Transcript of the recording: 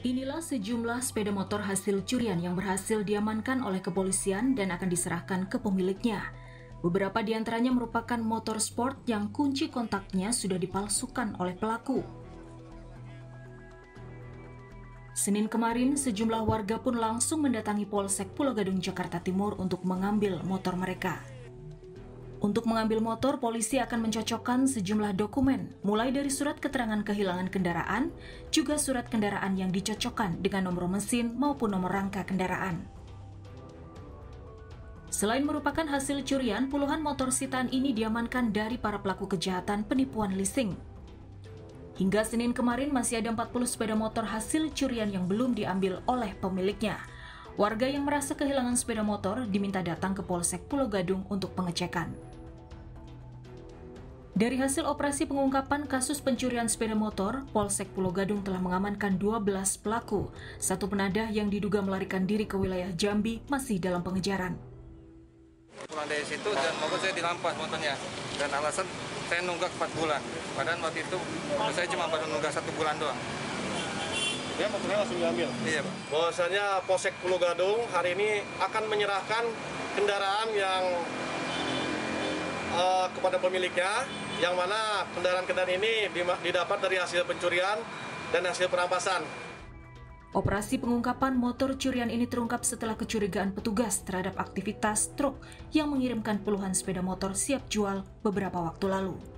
Inilah sejumlah sepeda motor hasil curian yang berhasil diamankan oleh kepolisian dan akan diserahkan ke pemiliknya. Beberapa di antaranya merupakan motor sport yang kunci kontaknya sudah dipalsukan oleh pelaku. Senin kemarin, sejumlah warga pun langsung mendatangi Polsek Pulau Gadung, Jakarta Timur untuk mengambil motor mereka. Untuk mengambil motor, polisi akan mencocokkan sejumlah dokumen, mulai dari surat keterangan kehilangan kendaraan, juga surat kendaraan yang dicocokkan dengan nomor mesin maupun nomor rangka kendaraan. Selain merupakan hasil curian, puluhan motor sitaan ini diamankan dari para pelaku kejahatan penipuan leasing. Hingga Senin kemarin masih ada 40 sepeda motor hasil curian yang belum diambil oleh pemiliknya. Warga yang merasa kehilangan sepeda motor diminta datang ke Polsek Pulau Gadung untuk pengecekan. Dari hasil operasi pengungkapan kasus pencurian sepeda motor, Polsek Pulau Gadung telah mengamankan 12 pelaku. Satu penadah yang diduga melarikan diri ke wilayah Jambi masih dalam pengejaran. Pulang dari situ dan motor saya dirampas motornya. Dan alasan saya nunggak 4 bulan. Padahal waktu itu saya cuma baru nunggak 1 bulan doang. Dia motornya langsung diambil? Iya, Pak. Bahwasanya Polsek Pulau Gadung hari ini akan menyerahkan kendaraan yang kepada pemiliknya, yang mana kendaraan-kendaraan ini didapat dari hasil pencurian dan hasil perampasan. Operasi pengungkapan motor curian ini terungkap setelah kecurigaan petugas terhadap aktivitas truk yang mengirimkan puluhan sepeda motor siap jual beberapa waktu lalu.